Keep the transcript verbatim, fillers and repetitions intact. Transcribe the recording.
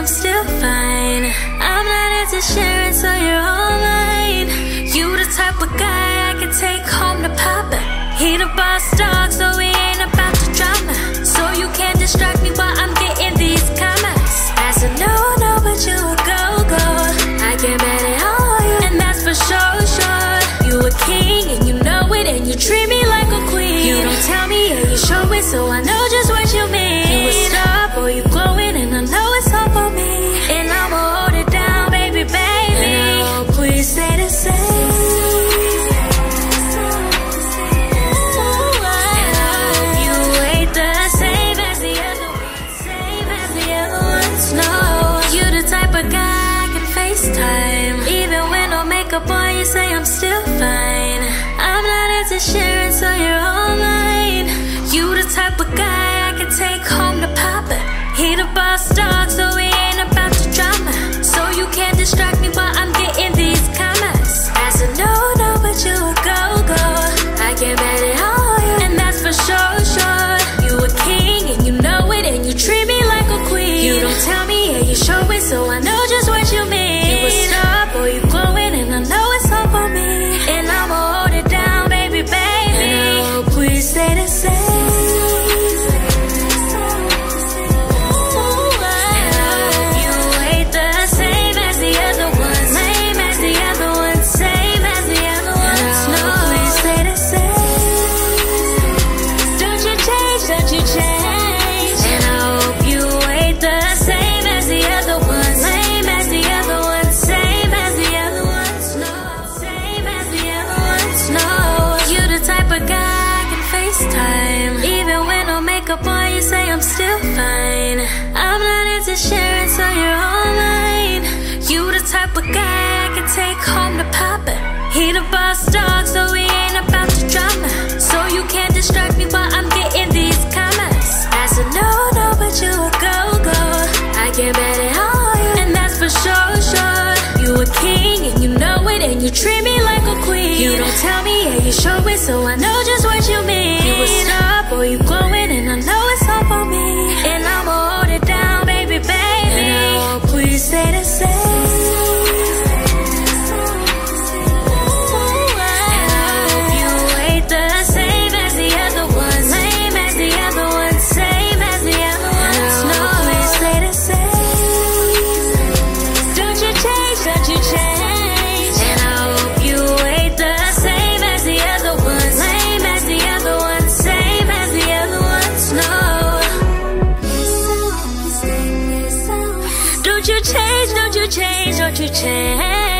I'm still fine. I'm not into sharing, so you're all mine. You the type of guy I can take home to Papa. He the boss dog, so we ain't about the drama. So you can't distract me while I'm getting these commas. As a no-no, but you a go-go. I can bet it on you, and that's for sure, sure. You a king, and you know it, and you treat me like a queen. You don't tell me, yeah, you show it, so I know just what you mean. You a star, boy, you glowing, and I know it's all for me. And I'ma hold it down, baby, baby. And I hope we stay the same. Even when no makeup on, you say I'm still fine. I'm not into sharing, so you're all mine. You the type of guy I can take home to Papa. He the boss dog, so we ain't about the drama. So you can't distract me while I'm getting these commas. As a no-no, but you a go-go. I can bet it on you, and that's for sure, sure. You a king, and you know it, and you treat me like a queen. You don't tell me, yeah, you show it, so I know just what you mean. Boy, you glowing, and I know it's all for me. And I'ma hold it down, baby, baby. And I hope we stay the same. And I hope you ain't the same as the other ones. Same as the other ones. Same as the other ones. And I hope we stay the same. Don't you change, don't you change. And I hope you ain't the same as the other ones. Same as the other ones. Same time. Even when no makeup on, you say I'm still fine. I'm not into sharing, so you're all mine. You the type of guy I can take home to Papa. He the boss dog, so we ain't about the drama. So you can't distract me while I'm getting these commas. As a no-no, but you a go-go. I can bet it on you, and that's for sure, sure. You a king, and you know it, and you treat me like a queen. You don't tell me, yeah, you show it, so I know just what you mean. You a star, boy, you glowing, and I know it's all for me. And I'ma hold it down, baby, baby. And I hope we stay the same. Don't you change, don't you change, don't you change.